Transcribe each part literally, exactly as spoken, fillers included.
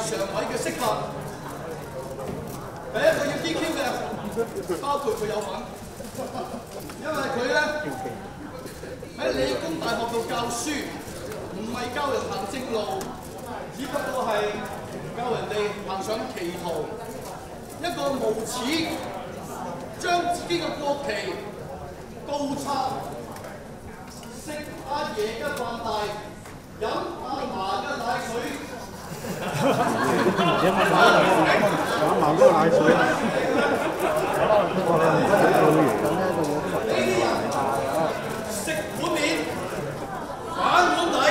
常委嘅釋法。第一個要 D Q 嘅，包括佢有份，因為佢咧喺理工大學度教書，唔係教人行正路，只不過係教人哋行上歧途。一個無恥將自己嘅國旗倒插，食阿爺嘅飯大，飲阿嫲嘅奶水。 飲埋嗰個奶水。 呢啲人食碗面，反碗底。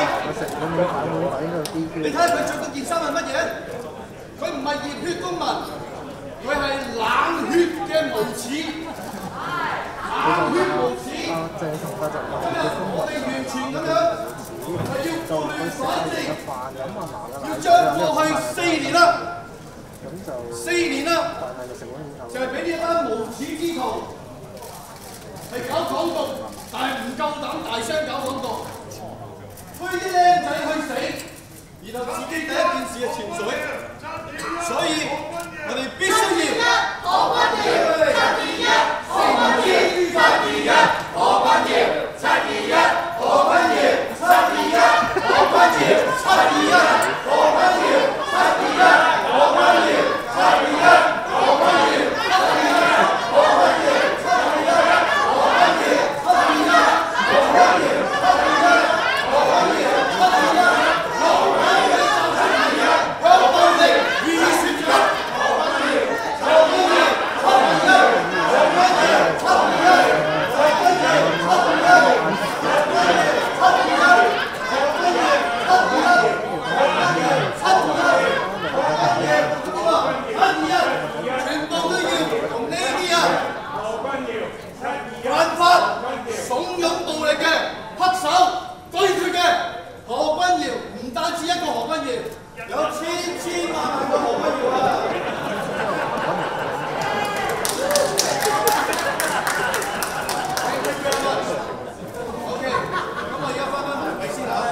你睇下佢着嗰件衫係乜嘢？佢唔係熱血公民，佢係冷血嘅無恥。冷血無恥。今日我哋完全咁樣。係要撥亂反正，要將過去四年啦，四年啦，就係俾呢一班無恥之徒係搞港獨，但係唔夠膽大聲搞港獨，推啲僆仔去死，然後自己第一件事係潛水，所以我哋必須要何君堯七二一，何君堯七二一，何君堯七二一，何君堯。七二一，何君堯七二一，何君堯七二一，何君堯七二一，何君堯七二一，何君堯七二一，何君堯七二一，何君堯七二一，何君堯七二一，何君堯七二一，有動力以説出，何君堯何君堯七二一，何君堯七二一，何君堯七二一。全部都要同呢啲人犯法、慫恿暴力嘅黑手對決嘅。何君堯唔單止一個何君堯，有千千萬萬個何君堯啊！OK， 咁我而家翻返埋位先啦。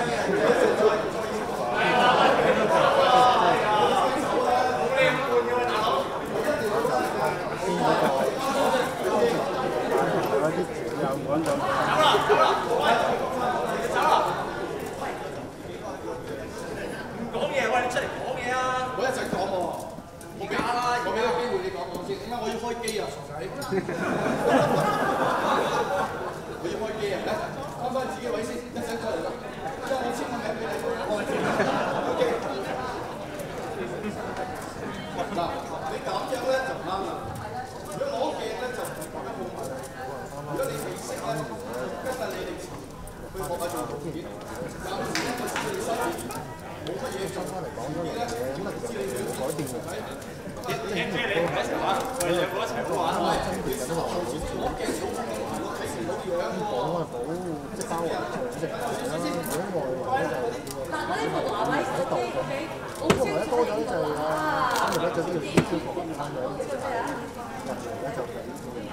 講嘢，喂，你出嚟講嘢啊！我一陣講喎，我俾啦，我俾個機會你講講先。點解我要開機啊，傻仔？我要開機啊！翻返自己位先，一陣過嚟啦。即係我簽個名俾你。嗱，你咁樣咧就唔啱啦。如果攞鏡咧就唔係咁樣控埋。如果你未識咧，跟住你哋去學下做圖片。暫時咧我知你手邊冇乜嘢做，自己咧點知你想改變係咪？你你你一齊玩，我哋兩個一齊玩。係，你攞鏡好我睇唔到樣喎。保啊保，即係包圍住隻眼啦。如果外圍咧就嗱，嗰啲同華為手機，OK，好清楚多咗就啊，咁而家就都要少少同翻樣。入嚟咧就俾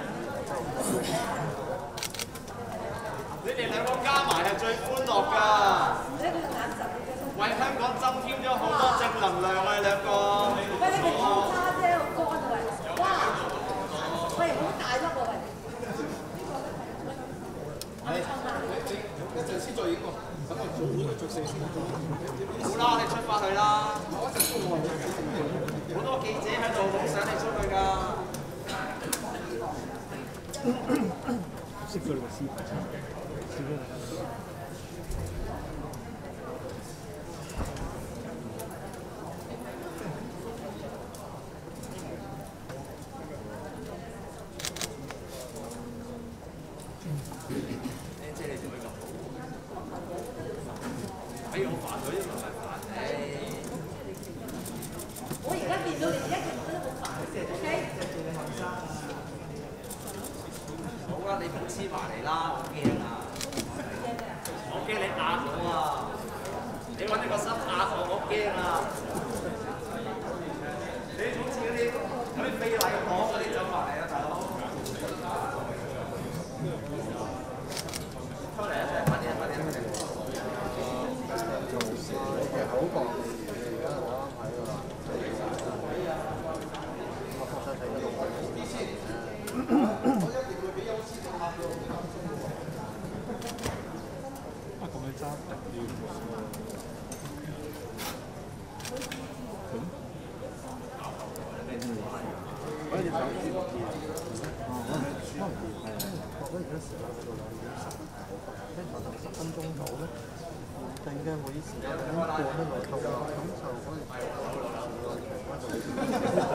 你哋兩個加埋係最歡樂㗎，為香港增添咗好多正能量啊！兩個。喂，你哋好差啫，好乾啊喂！哇，喂，好大粒喎喂！ 係，你你一陣先再影喎，等我做好做四先。 好啦，你出發去啦！好多記者喺度，好想你出去㗎。 識咗你個師傅。 哎呀，好煩佢，唔係煩你。 我而家見到你而家見到都好煩，OK？ 好啦，你唔好黐埋嚟啦，我驚啊！我驚你壓我啊！你揾你個心壓我，我驚啊！你好似嗰啲嗰啲非禮我嗰啲走埋嚟啊，大佬！出嚟啊！出嚟，快啲啊！快啲啊！快啲！ 口角嚟嘅，而家我啱睇㗎啦。 揸特要。可以想舒服啲。哦，可能可能係啊，覺得而家時間喺度啦，已經十即係可能十分鐘到咧。突然間會議時間咁過得來到，咁就可以。